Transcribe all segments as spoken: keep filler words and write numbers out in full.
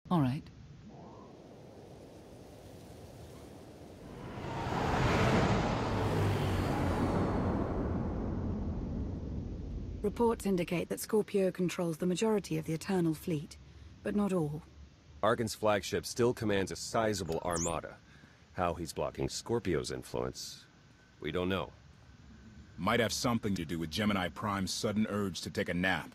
All right. Reports indicate that Scorpio controls the majority of the Eternal Fleet, but not all. Arcann's flagship still commands a sizable armada. How he's blocking Scorpio's influence, we don't know. Might have something to do with Gemini Prime's sudden urge to take a nap.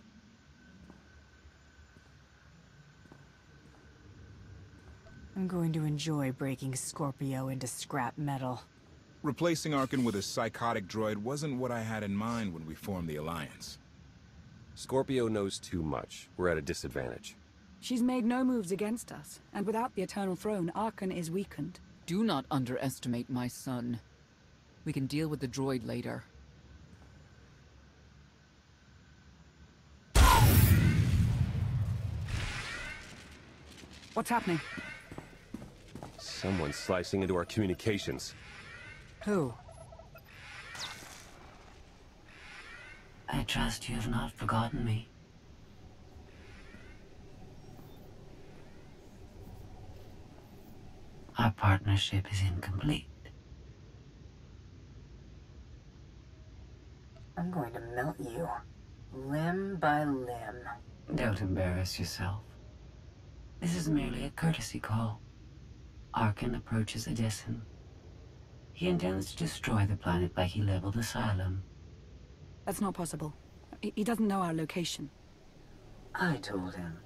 I'm going to enjoy breaking Scorpio into scrap metal. Replacing Arcann with a psychotic droid wasn't what I had in mind when we formed the Alliance. Scorpio knows too much. We're at a disadvantage. She's made no moves against us, and without the Eternal Throne, Arcann is weakened. Do not underestimate my son. We can deal with the droid later. What's happening? Someone's slicing into our communications. Who? I trust you have not forgotten me. Our partnership is incomplete. I'm going to melt you, limb by limb. Don't embarrass yourself. This is merely a courtesy call. Arcann approaches Edison. He intends to destroy the planet like he leveled Asylum. That's not possible. He he doesn't know our location. I told him.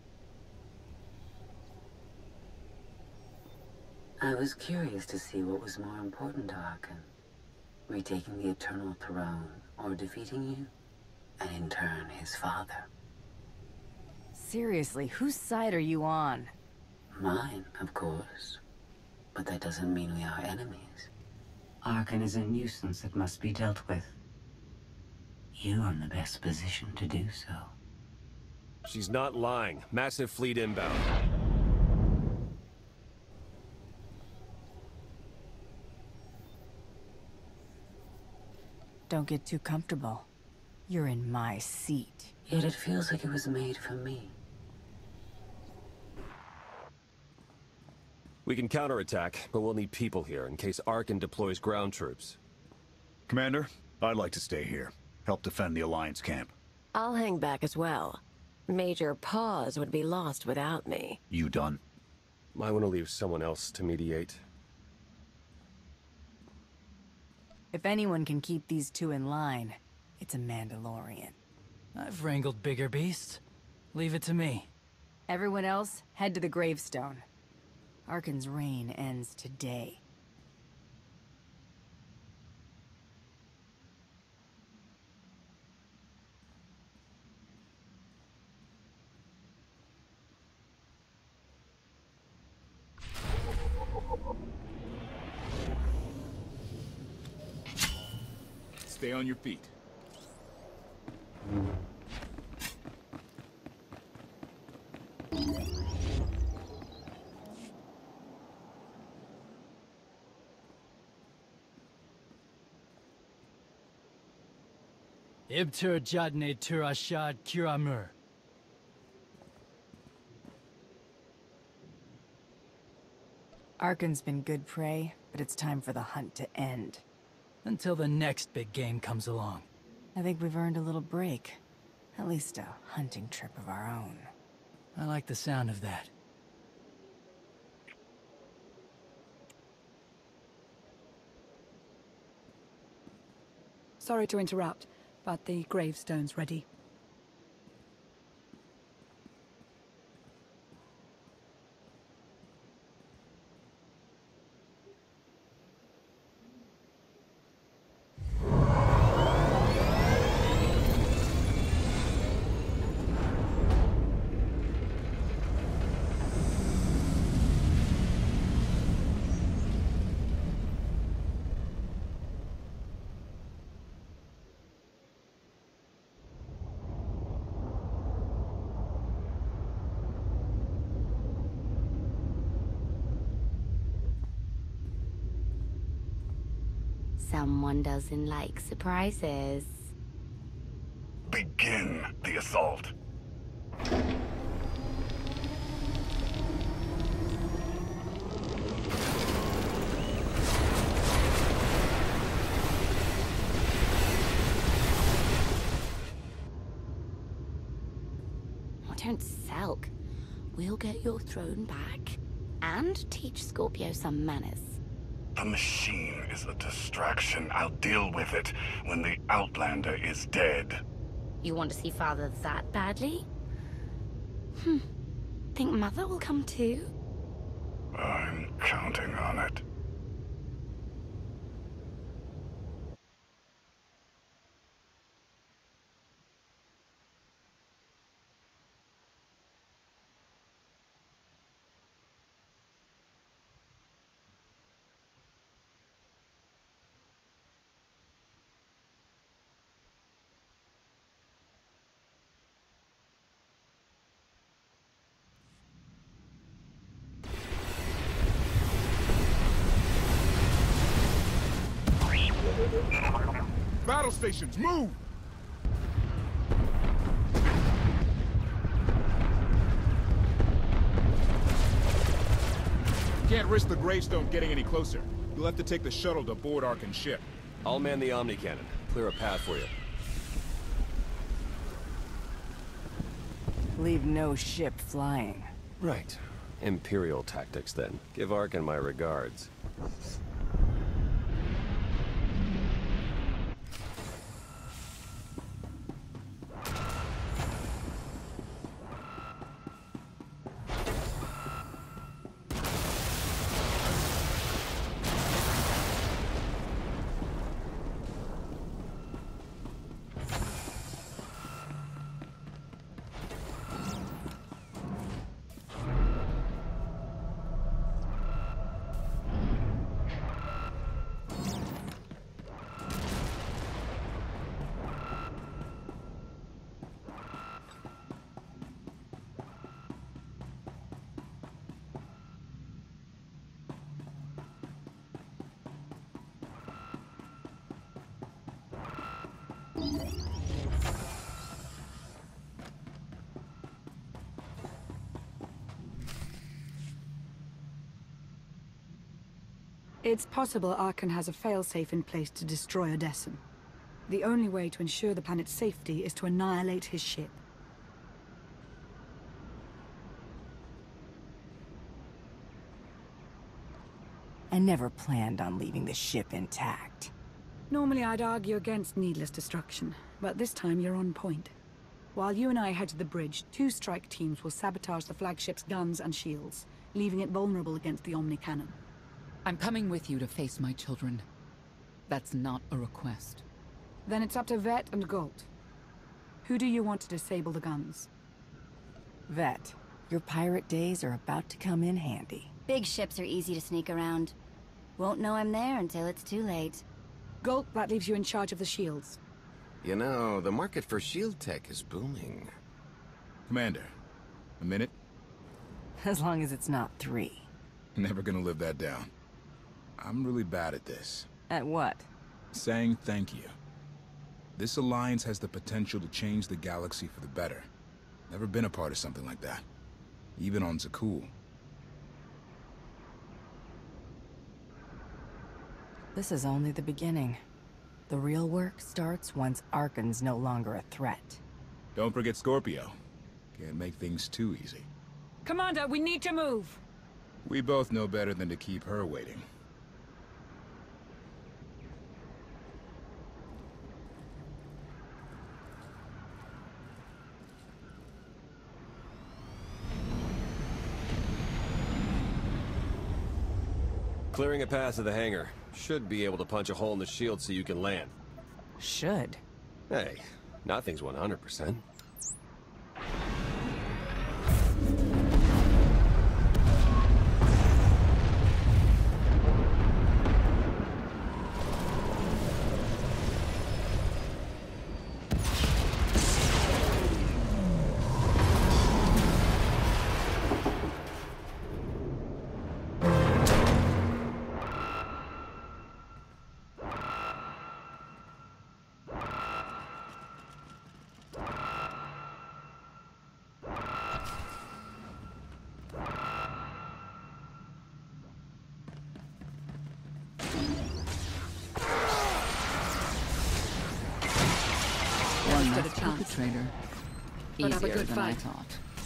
I was curious to see what was more important to Arcann. Retaking the Eternal Throne, or defeating you, and in turn his father. Seriously, whose side are you on? Mine, of course. But that doesn't mean we are enemies. Arcann is a nuisance that must be dealt with. You're in the best position to do so. She's not lying. Massive fleet inbound. Don't get too comfortable. You're in my seat. Yet it feels like it was made for me. We can counterattack, but we'll need people here in case Arcann deploys ground troops. Commander, I'd like to stay here. Help defend the Alliance camp. I'll hang back as well. Major Pause would be lost without me. You done? Might want to leave someone else to mediate. If anyone can keep these two in line, it's a Mandalorian. I've wrangled bigger beasts. Leave it to me. Everyone else, head to the gravestone. Arcann's reign ends today. Stay on your feet. Ibtur Jadne Turashad Kiramur. Arcann's been good prey, but it's time for the hunt to end. Until the next big game comes along. I think we've earned a little break. At least a hunting trip of our own. I like the sound of that. Sorry to interrupt, but the gravestone's ready. Someone doesn't like surprises. Begin the assault. don't sulk. We'll get your throne back. And teach Scorpio some manners. The machine is a distraction. I'll deal with it when the Outlander is dead. You want to see Father that badly? Hmm. Think Mother will come too? I'm counting on it. Battle stations, move! Can't risk the gravestone getting any closer. You'll have to take the shuttle to board Arcan's ship. I'll man the Omni Cannon. Clear a path for you. Leave no ship flying. Right. Imperial tactics, then. Give Arcan my regards. It's possible Arcan has a failsafe in place to destroy Odessen. The only way to ensure the planet's safety is to annihilate his ship. I never planned on leaving the ship intact. Normally I'd argue against needless destruction, but this time you're on point. While you and I head to the bridge, two strike teams will sabotage the flagship's guns and shields, leaving it vulnerable against the Omni Cannon. I'm coming with you to face my children. That's not a request. Then it's up to Vet and Golt. Who do you want to disable the guns? Vet, your pirate days are about to come in handy. Big ships are easy to sneak around. Won't know I'm there until it's too late. Golt, that leaves you in charge of the shields. You know, the market for shield tech is booming. Commander, a minute? As long as it's not three. Never gonna live that down. I'm really bad at this. At what? Saying thank you. This alliance has the potential to change the galaxy for the better. Never been a part of something like that. Even on Zakuul. This is only the beginning. The real work starts once Arcan's no longer a threat. Don't forget Scorpio. Can't make things too easy. Commander, we need to move! We both know better than to keep her waiting. Clearing a path to the hangar. Should be able to punch a hole in the shield so you can land. Should. Hey, nothing's one hundred percent. Stood a chance. Trader. But have a Easier good than I fight. thought.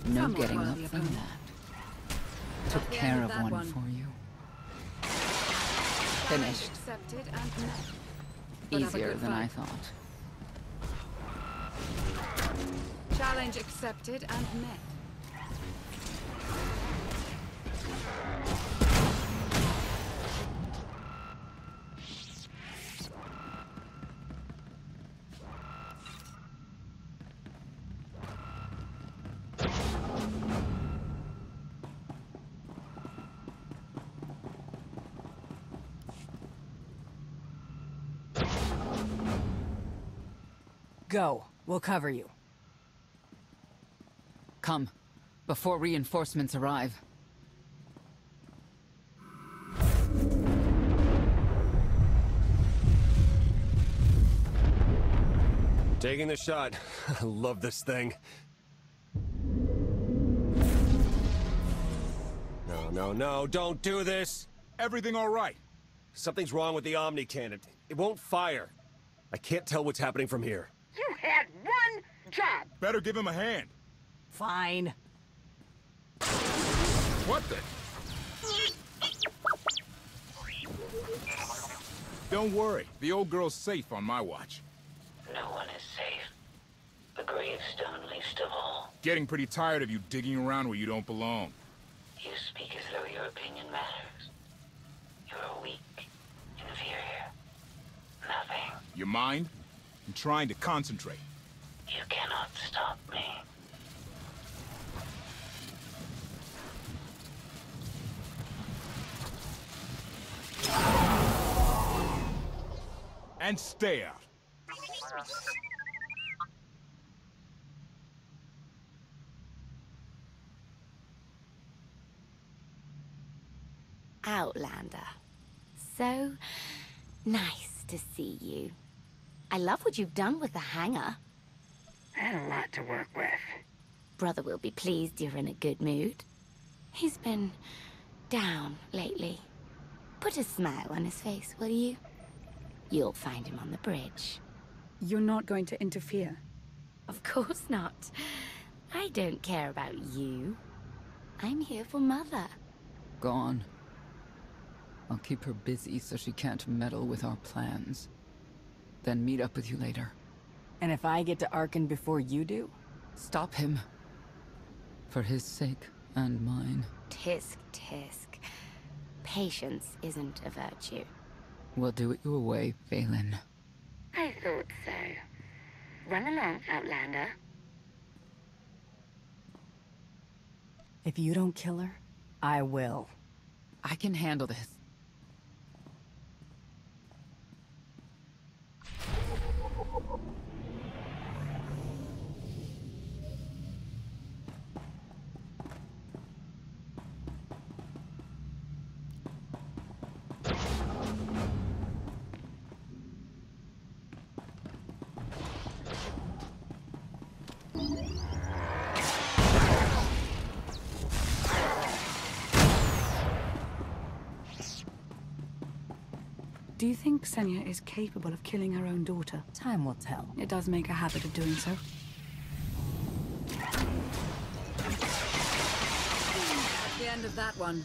No Somewhat getting up worthy from opponent. that. Took the care end of of that one, one. for you. Challenge Finished. accepted and met. But have a Easier good than I fight. thought. Challenge accepted and met. Go. We'll cover you. Come, before reinforcements arrive. Taking the shot. I love this thing. No, no, no, don't do this! Everything all right? Something's wrong with the Omni cannon. It won't fire. I can't tell what's happening from here. You had one job! Better give him a hand. Fine. What the? Don't worry. The old girl's safe on my watch. No one is safe. The gravestone least of all. Getting pretty tired of you digging around where you don't belong. You speak as though your opinion matters. You are weak, inferior. Nothing. Your mind? I'm trying to concentrate. You cannot stop me. And stay out. Outlander. So nice to see you. I love what you've done with the hangar. Had a lot to work with. Brother will be pleased you're in a good mood. He's been down lately. Put a smile on his face, will you? You'll find him on the bridge. You're not going to interfere? Of course not. I don't care about you. I'm here for Mother. Gone. I'll keep her busy so she can't meddle with our plans. Then meet up with you later. And if I get to Arkan before you do? Stop him. For his sake and mine. Tisk, tisk. Patience isn't a virtue. We'll do it your way, Valen. I thought so. Run along, Outlander. If you don't kill her, I will. I can handle this. Do you think Senya is capable of killing her own daughter? Time will tell. It does make a habit of doing so. That's the end of that one.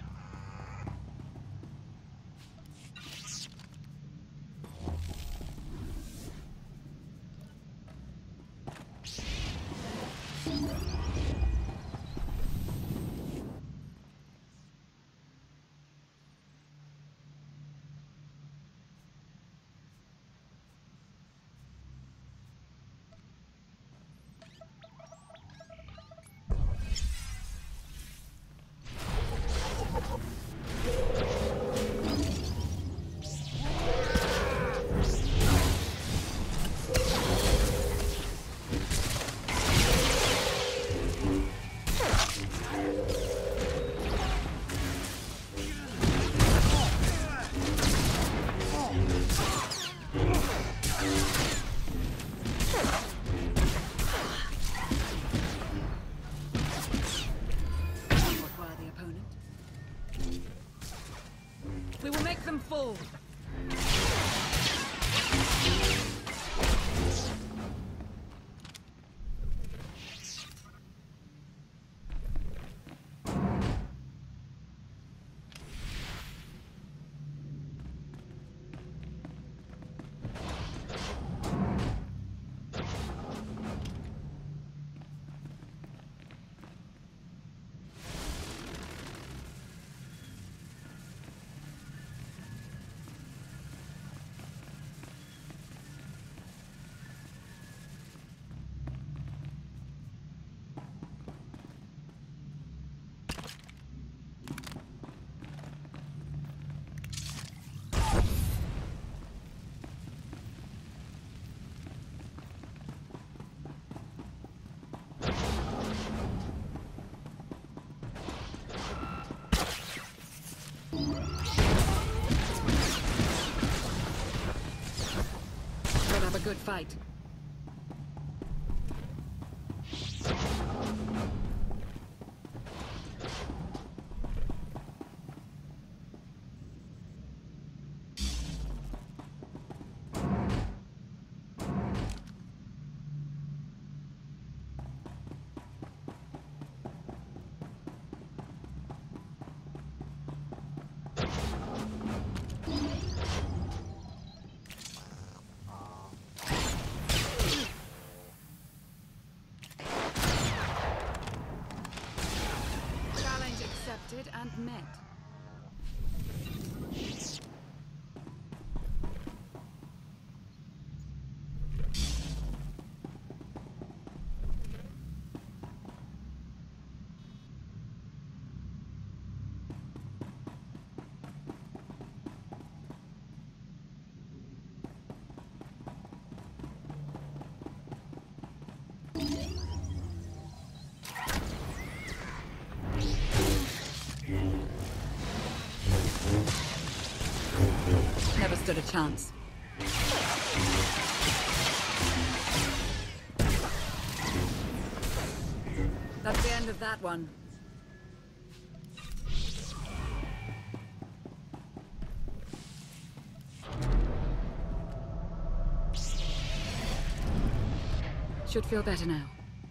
We will make them fall. good fight. And met. Never stood a chance. That's the end of that one. Should feel better now.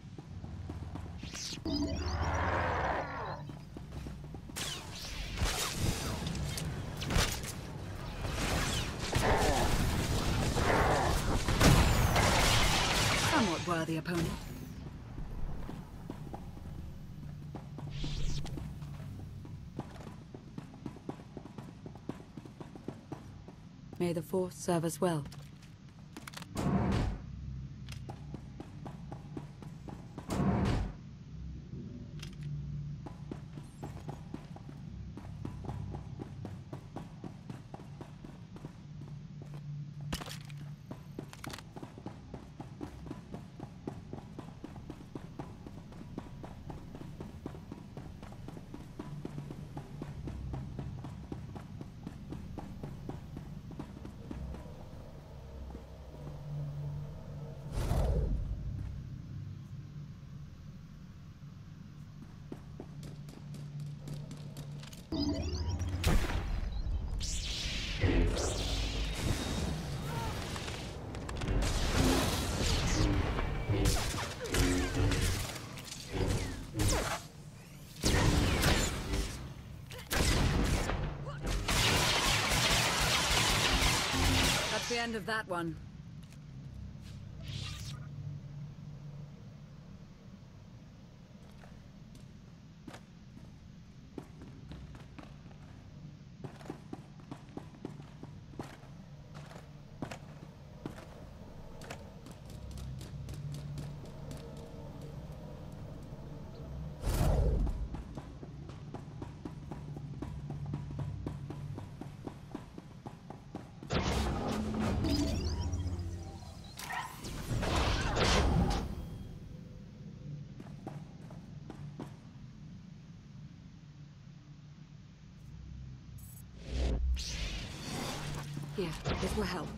Somewhat worthy opponent. May the Force serve us well. That's the end of that one. Here, this will help.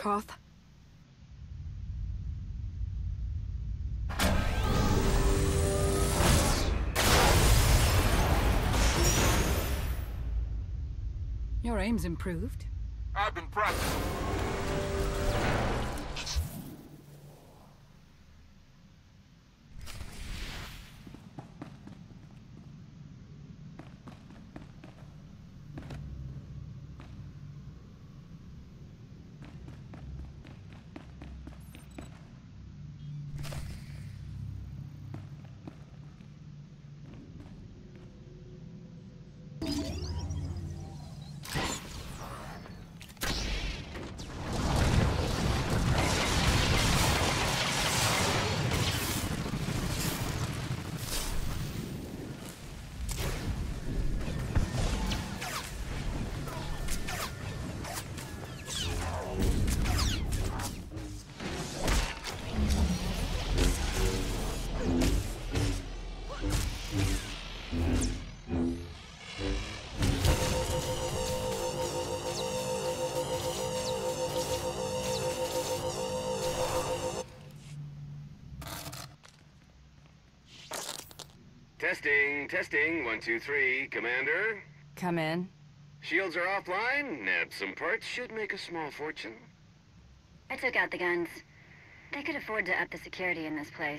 Koth. Your aim's improved. I've been practicing. Testing, testing, one, two, three. Commander? Come in. Shields are offline. Nab some parts should make a small fortune. I took out the guns. They could afford to up the security in this place.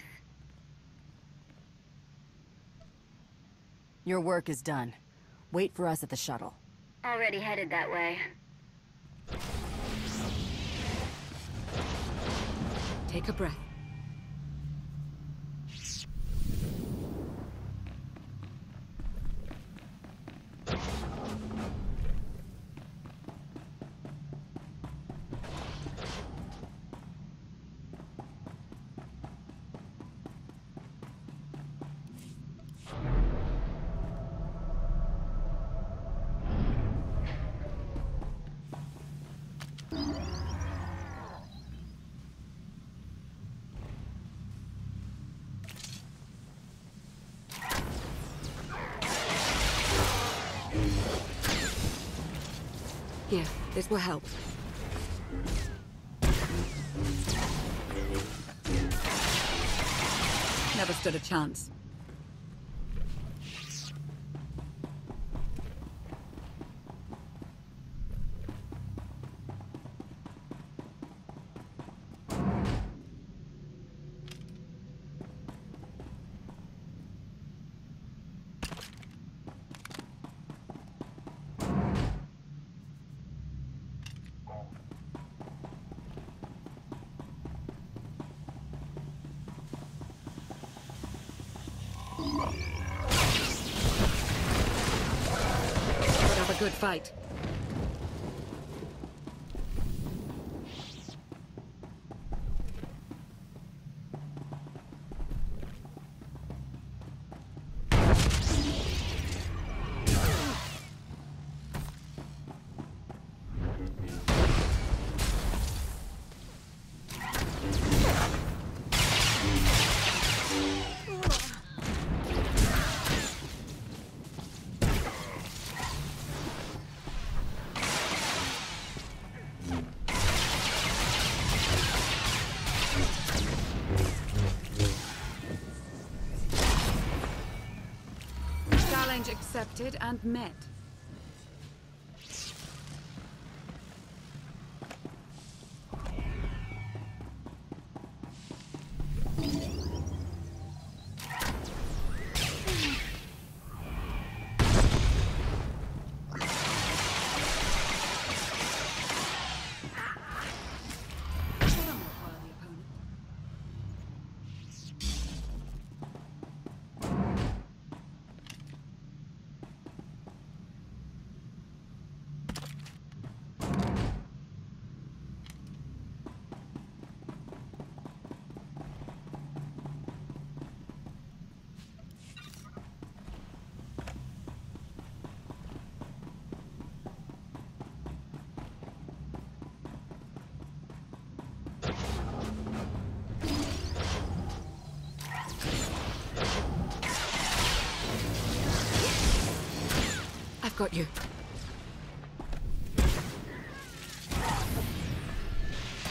Your work is done. Wait for us at the shuttle. Already headed that way. Take a breath. Here, this will help. Never stood a chance. Good fight. Challenge accepted and met. I've got you.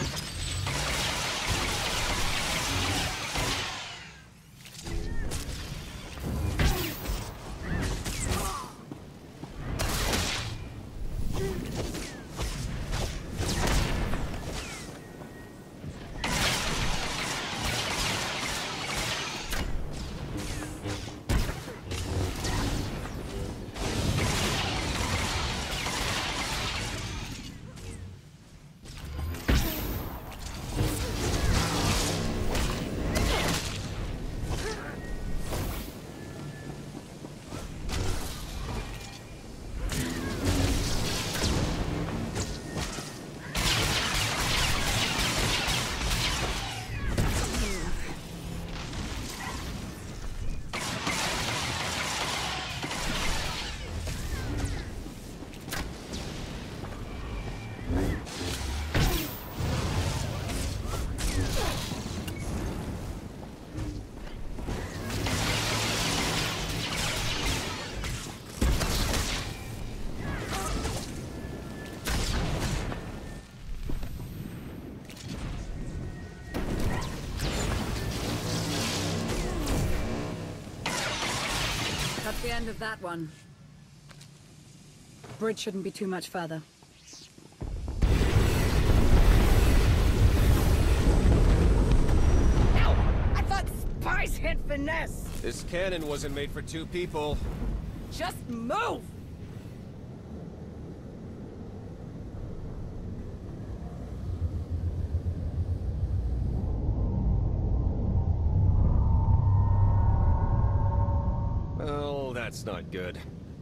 the end of that one. Bridge shouldn't be too much further. No! I thought spies had finesse! This cannon wasn't made for two people. Just move! Well, that's not good.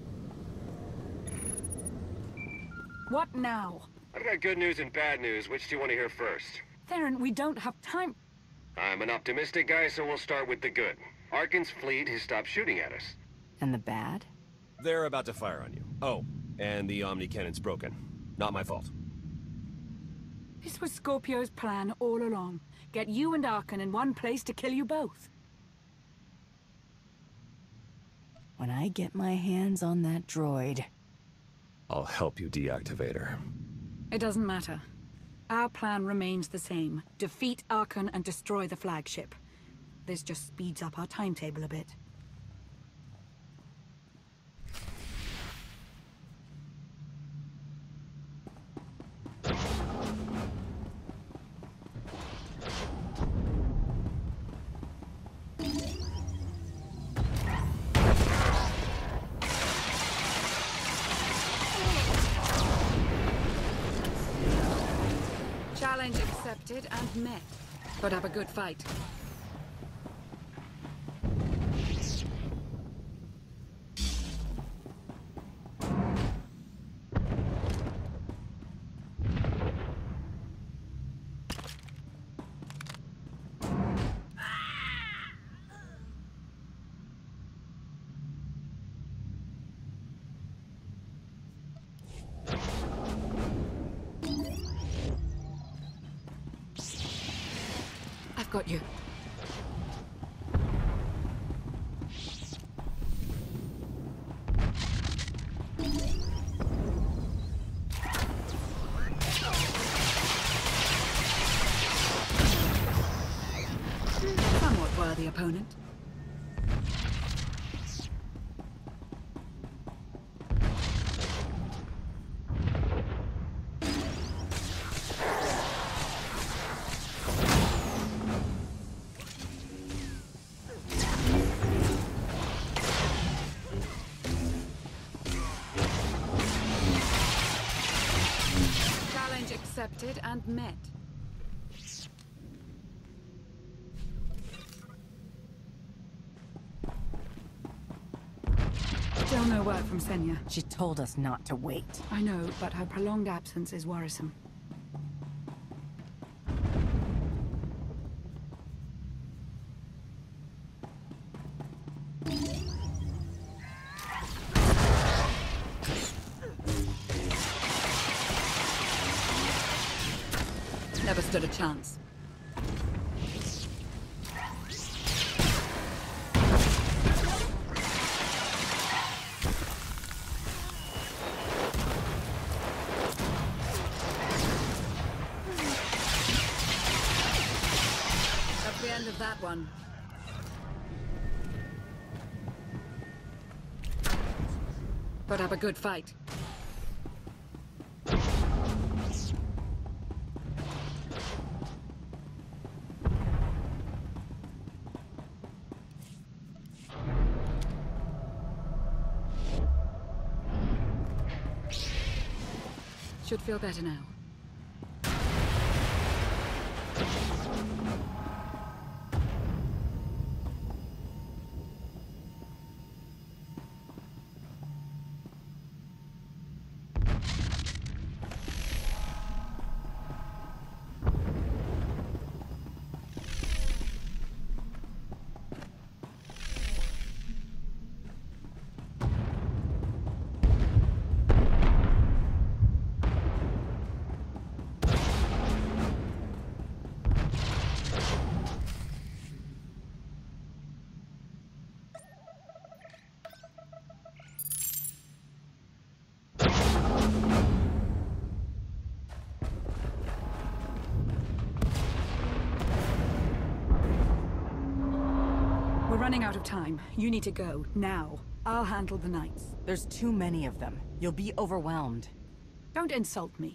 What now? I've got good news and bad news. Which do you want to hear first? Theron, we don't have time. I'm an optimistic guy, so we'll start with the good. Arcann's fleet has stopped shooting at us. And the bad? They're about to fire on you. Oh, and the Omni cannon's broken. Not my fault. This was Scorpio's plan all along. Get you and Arcann in one place to kill you both. When I get my hands on that droid... I'll help you deactivate her. It doesn't matter. Our plan remains the same. Defeat Arcann and destroy the flagship. This just speeds up our timetable a bit. Challenge accepted and met. Put up a good fight. Got you. Somewhat worthy opponent. Accepted and met. Still no word from Senya. She told us not to wait. I know, but her prolonged absence is worrisome. Never stood a chance. That's the end of that one. Put up a good fight. Should feel better now. Running out of time. You need to go, now. I'll handle the knights. There's too many of them. You'll be overwhelmed. Don't insult me.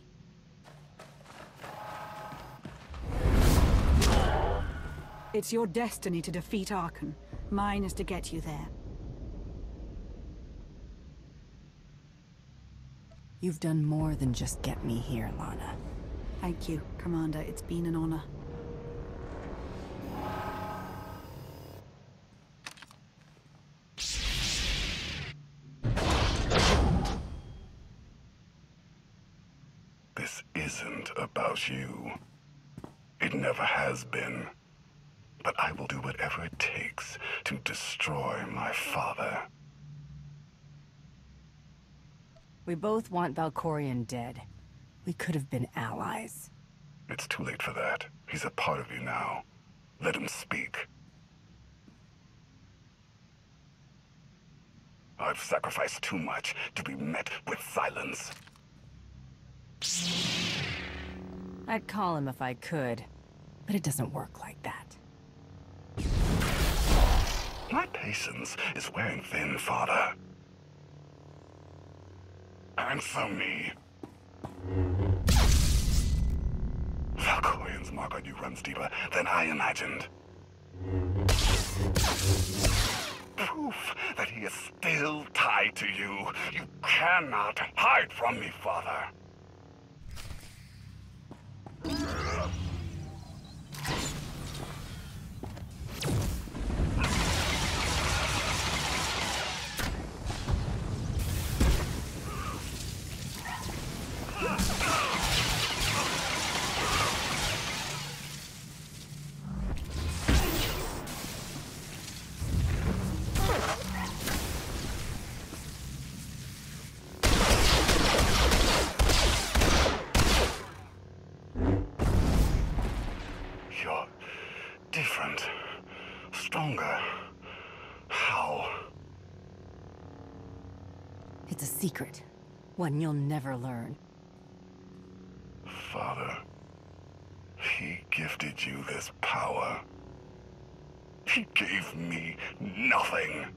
It's your destiny to defeat Arcann. Mine is to get you there. You've done more than just get me here, Lana. Thank you, Commander. It's been an honor. This isn't about you. It never has been. But I will do whatever it takes to destroy my father. We both want Valkorion dead. We could have been allies. It's too late for that. He's a part of you now. Let him speak. I've sacrificed too much to be met with silence. I'd call him if I could, but it doesn't work like that. My patience is wearing thin, Father. Answer me. Valkorion's mark on you runs deeper than I imagined. Proof that he is still tied to you. You cannot hide from me, Father. You're different, stronger. How? It's a secret. One you'll never learn. Father, he gifted you this power. He gave me nothing.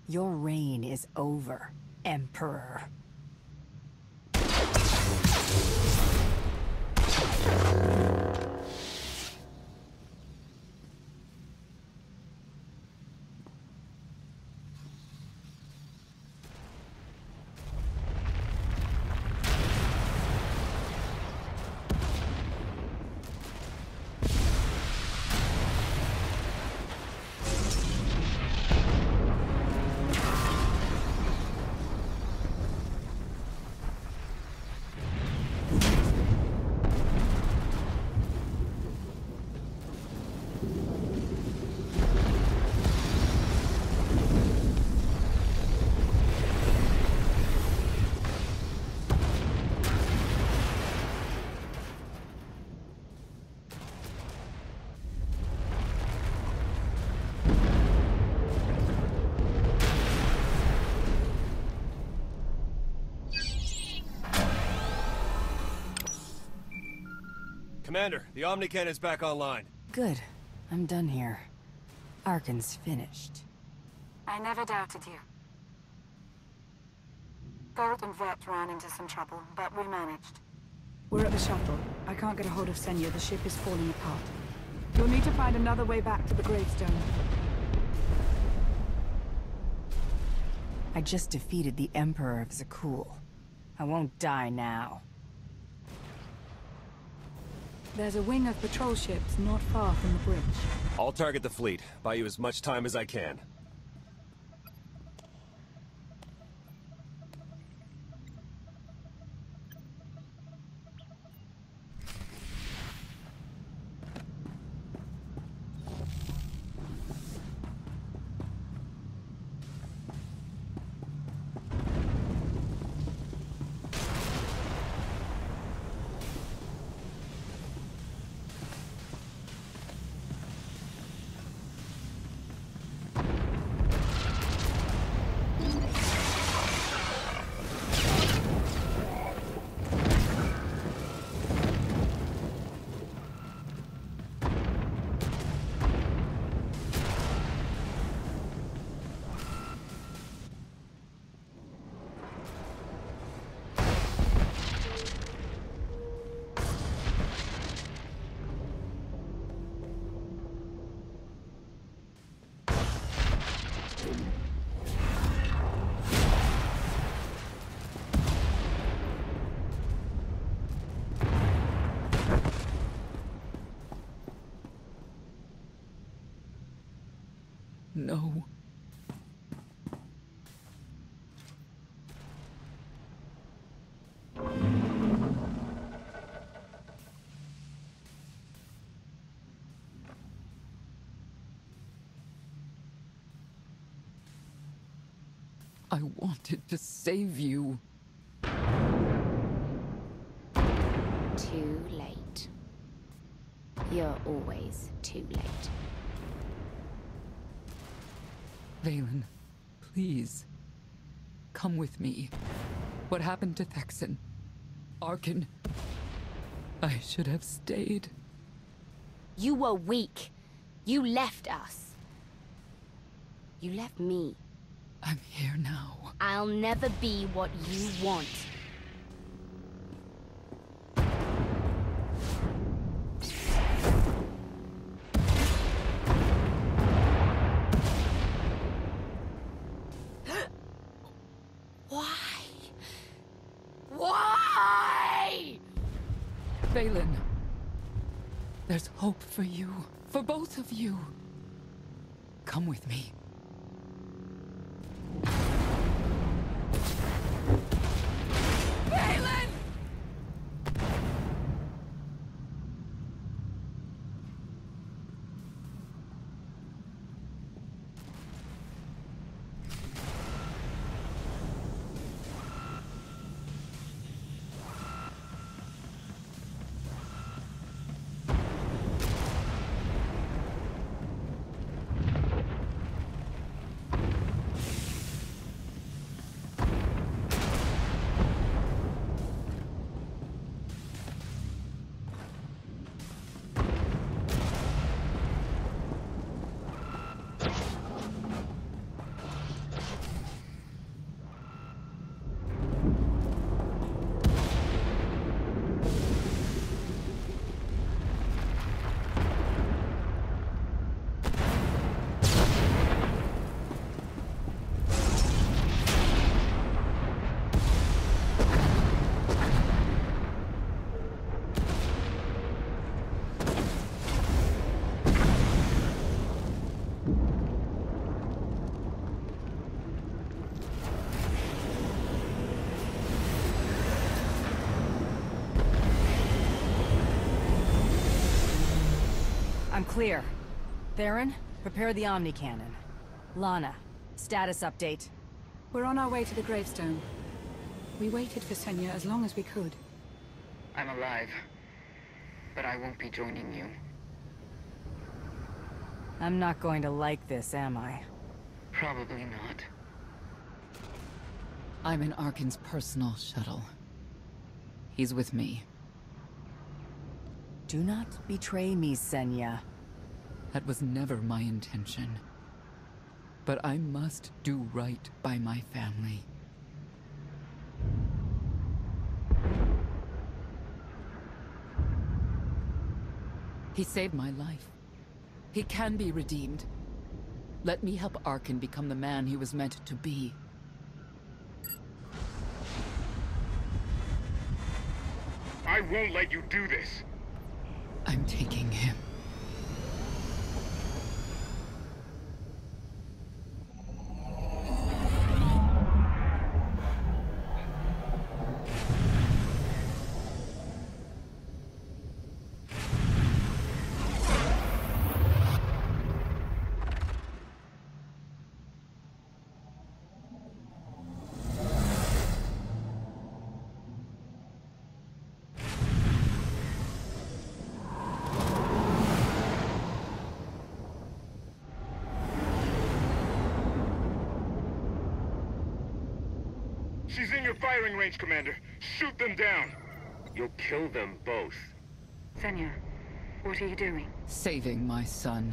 Your reign is over, Emperor. Commander, the Omnicannon's back online. Good. I'm done here. Arcann's finished. I never doubted you. Bolt and Vert ran into some trouble, but we managed. We're at the shuttle. I can't get a hold of Senya. The ship is falling apart. You'll need to find another way back to the gravestone. I just defeated the Emperor of Zakuul. I won't die now. There's a wing of patrol ships not far from the bridge. I'll target the fleet. Buy you as much time as I can. No. I wanted to save you. Too late. You're always too late. Vaylin, please. Come with me. What happened to Thexan? Arcann. I should have stayed. You were weak. You left us. You left me. I'm here now. I'll never be what you want. Why? Why? Vaylin, there's hope for you. For both of you. Come with me. Vaylin! I'm clear. Theron, prepare the Omni Cannon. Lana, status update. We're on our way to the gravestone. We waited for Senya as long as we could. I'm alive, but I won't be joining you. I'm not going to like this, am I? Probably not. I'm in Arkin's personal shuttle. He's with me. Do not betray me, Senya. That was never my intention. But I must do right by my family. He saved my life. He can be redeemed. Let me help Arkin become the man he was meant to be. I won't let you do this. I'm taking him. She's in your firing range, Commander. Shoot them down. You'll kill them both. Senya, what are you doing? Saving my son.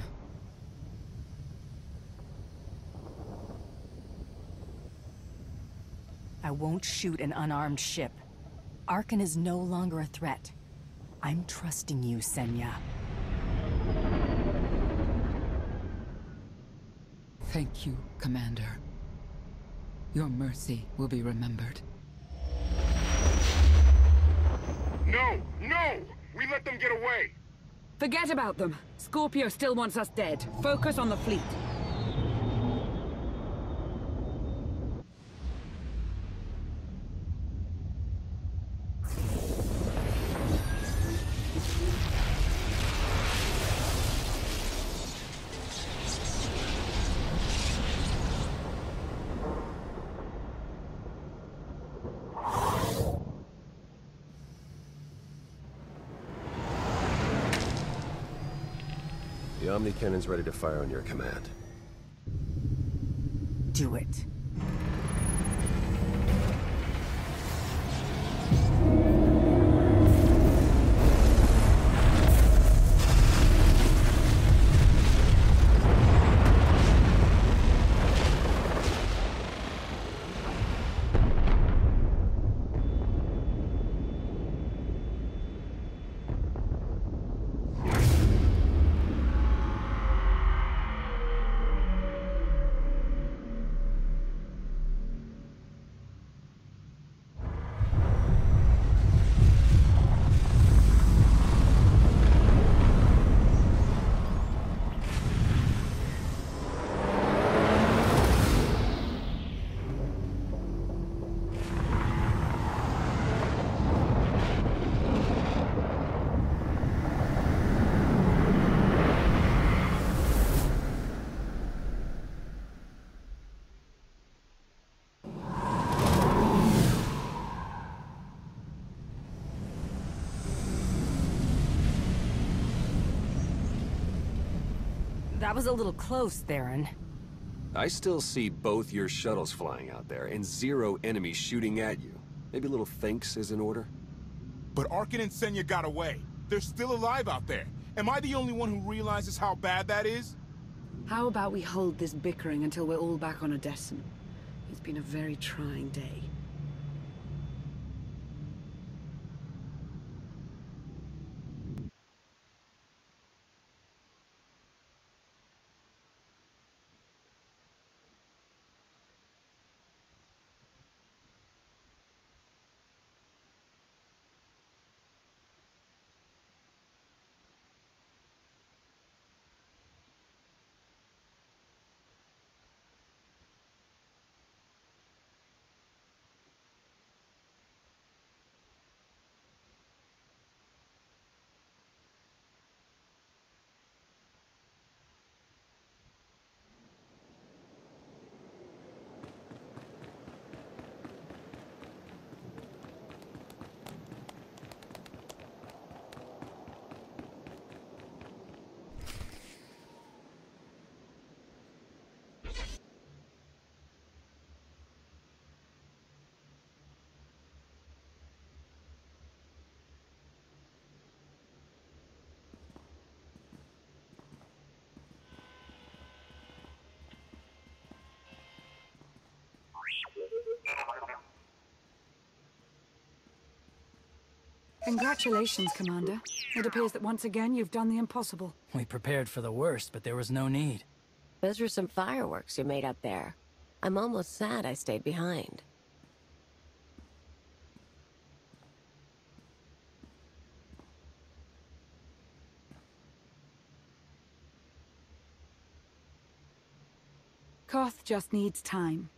I won't shoot an unarmed ship. Arkin is no longer a threat. I'm trusting you, Senya. Thank you, Commander. Your mercy will be remembered. No! No! We let them get away! Forget about them. Scorpio still wants us dead. Focus on the fleet. The Omni Cannon's ready to fire on your command. Do it. That was a little close, Theron. I still see both your shuttles flying out there, and zero enemies shooting at you. Maybe a little thanks is in order? But Arkin and Senya got away. They're still alive out there. Am I the only one who realizes how bad that is? How about we hold this bickering until we're all back on Odessen? It's been a very trying day. Congratulations, Commander. It appears that once again you've done the impossible. We prepared for the worst, but there was no need. Those were some fireworks you made up there. I'm almost sad I stayed behind. Koth just needs time.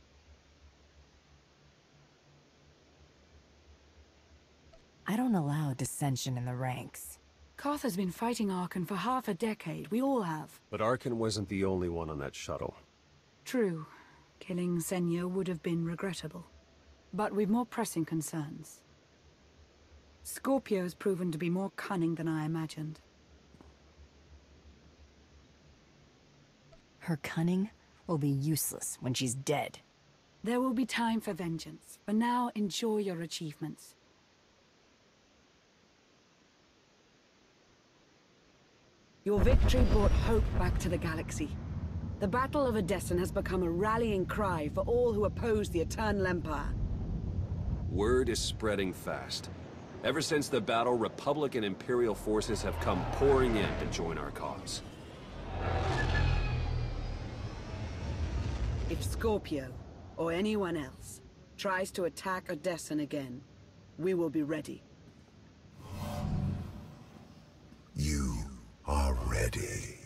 I don't allow dissension in the ranks. Koth has been fighting Arkan for half a decade. We all have. But Arkan wasn't the only one on that shuttle. True. Killing Senyo would have been regrettable. But we've more pressing concerns. Scorpio's proven to be more cunning than I imagined. Her cunning will be useless when she's dead. There will be time for vengeance. For now, enjoy your achievements. Your victory brought hope back to the galaxy. The Battle of Odessen has become a rallying cry for all who oppose the Eternal Empire. Word is spreading fast. Ever since the battle, Republic and Imperial forces have come pouring in to join our cause. If Scorpio, or anyone else, tries to attack Odessen again, we will be ready. You are ready.